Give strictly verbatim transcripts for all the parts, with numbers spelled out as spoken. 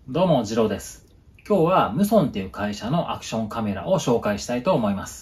どうも、次郎です。今日はムソンっていう会社のアクションカメラを紹介したいと思います。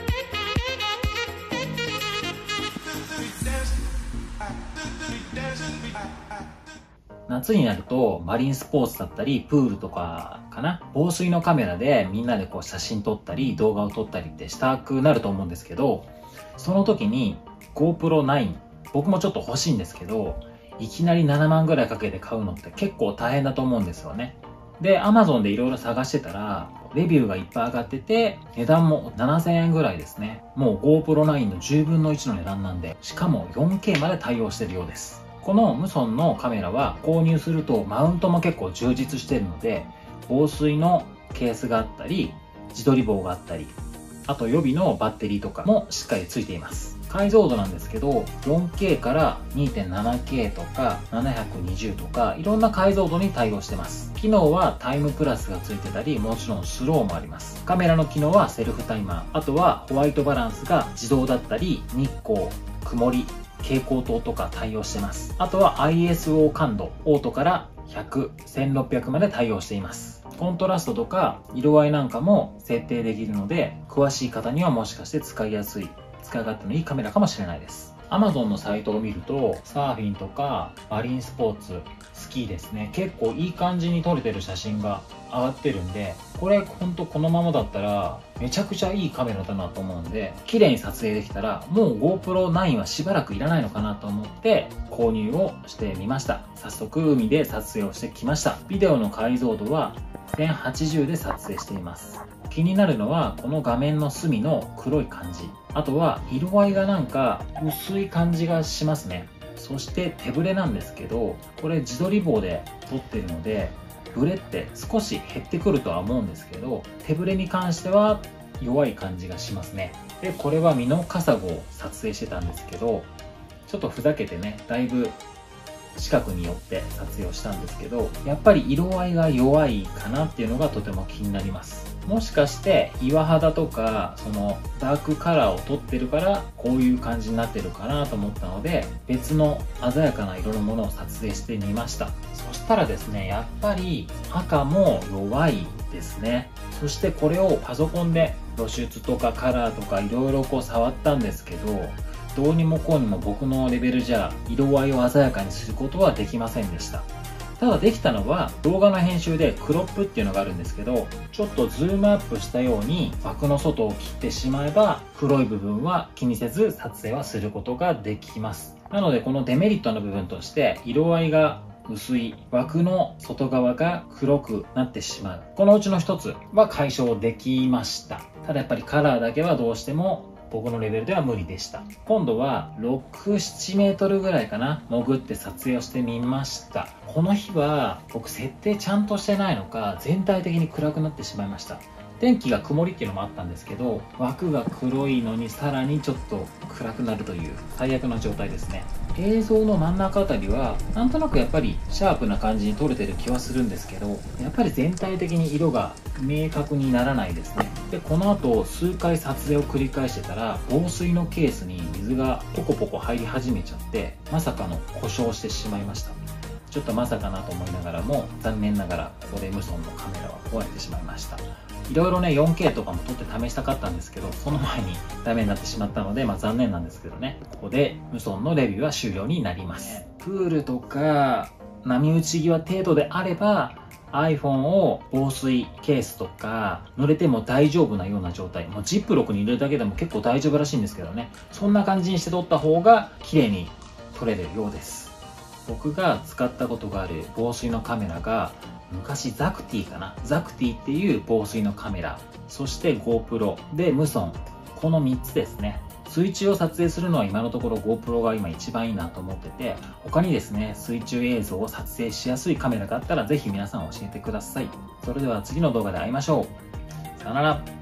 夏になるとマリンスポーツだったりプールとかかな、防水のカメラでみんなでこう写真撮ったり動画を撮ったりってしたくなると思うんですけど、その時に ゴープロナイン、僕もちょっと欲しいんですけど、いきなりななまんぐらいかけて買うのって結構大変だと思うんですよね。で、Amazon でいろいろ探してたら、レビューがいっぱい上がってて、値段もななせんえんぐらいですね。もう ゴープロナインのじゅうぶんのいちの値段なんで、しかも よんケー まで対応してるようです。このムソンのカメラは購入するとマウントも結構充実してるので、防水のケースがあったり、自撮り棒があったり、あと予備のバッテリーとかもしっかりついています。解像度なんですけど よんケー から にてんななケー とかななひゃくにじゅうとかいろんな解像度に対応してます。機能はタイムプラスがついてたり、もちろんスローもあります。カメラの機能はセルフタイマー、あとはホワイトバランスが自動だったり、日光、曇り、蛍光灯とか対応してます。あとは アイエスオー 感度、オートからひゃく、せんろっぴゃくまで対応しています。コントラストとか色合いなんかも設定できるので、詳しい方にはもしかして使いやすい、使い勝手のいいカメラかもしれないです。Amazon のサイトを見ると、サーフィンとかマリンスポーツ、スキーですね、結構いい感じに撮れてる写真が上がってるんで、これほんとこのままだったらめちゃくちゃいいカメラだなと思うんで、綺麗に撮影できたらもう ゴープロナイン はしばらくいらないのかなと思って購入をしてみました。早速海で撮影をしてきました。ビデオの解像度はせんはちじゅうで撮影しています。気になるのはこの画面の隅の黒い感じ、あとは色合いがなんか薄い感じがしますね。そして手ブレなんですけど、これ自撮り棒で撮ってるのでブレって少し減ってくるとは思うんですけど、手ブレに関しては弱い感じがしますね。で、これはミノカサゴを撮影してたんですけど、ちょっとふざけてね、だいぶ近くに寄って撮影をしたんですけど、やっぱり色合いが弱いかなっていうのがとても気になります。もしかして岩肌とかそのダークカラーを撮ってるからこういう感じになってるかなと思ったので、別の鮮やかな色のものを撮影してみました。そしたらですね、やっぱり赤も弱いですね。そしてこれをパソコンで露出とかカラーとかいろいろこう触ったんですけど、どうにもこうにも僕のレベルじゃ色合いを鮮やかにすることはできませんでした。ただできたのは動画の編集でクロップっていうのがあるんですけど、ちょっとズームアップしたように枠の外を切ってしまえば黒い部分は気にせず撮影はすることができます。なのでこのデメリットの部分として色合いが薄い枠の外側が黒くなってしまう、このうちの一つは解消できました。ただやっぱりカラーだけはどうしても僕のレベルでは無理でした。今度はろく、ななメートルぐらいかな、潜って撮影をしてみました。この日は僕設定ちゃんとしてないのか全体的に暗くなってしまいました。天気が曇りっていうのもあったんですけど、枠が黒いのにさらにちょっと暗くなるという最悪な状態ですね。映像の真ん中あたりはなんとなくやっぱりシャープな感じに撮れてる気はするんですけど、やっぱり全体的に色が明確にならないですね。で、この後数回撮影を繰り返してたら防水のケースに水がポコポコ入り始めちゃって、まさかの故障してしまいました。ちょっとまさかなと思いながらも、残念ながらここでムソンのカメラは壊れてしまいました。いろいろね よんケー とかも撮って試したかったんですけど、その前にダメになってしまったので、まあ残念なんですけどね、ここでムソンのレビューは終了になります。プールとか波打ち際程度であれば iPhone を防水ケースとか濡れても大丈夫なような状態、もうジップロックに入れるだけでも結構大丈夫らしいんですけどね、そんな感じにして撮った方が綺麗に撮れるようです。僕が使ったことがある防水のカメラが昔ザクティかな、ザクティっていう防水のカメラ、そして ゴープロ でムソン、このみっつですね。水中を撮影するのは今のところ ゴープロ が今一番いいなと思ってて、他にですね水中映像を撮影しやすいカメラがあったらぜひ皆さん教えてください。それでは次の動画で会いましょう。さよなら。